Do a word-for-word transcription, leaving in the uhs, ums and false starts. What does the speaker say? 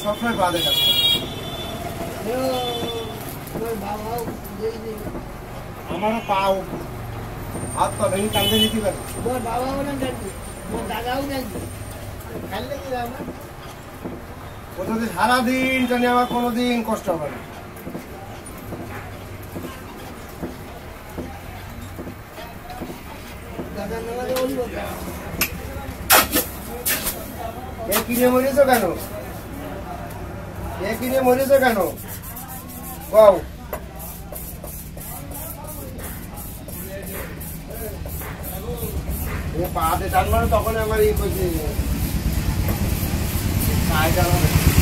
সবসময় পা দেখা আমারও পাও হাত পা ভেঙে কাঁদতে নিতে পারে বাবাও না জানতো দাদাও জানতো খেললে কি যাবে ওটাতে সারাদিন জানি আমার কোনোদিন কষ্ট হবে না দাদা নামাজে বলবো এ কিনে মরেছ কেন এ কিনে মরেছ কেন বাউ পাহাড়ে টানবার তখন আমার এই করছে পায়ে টানা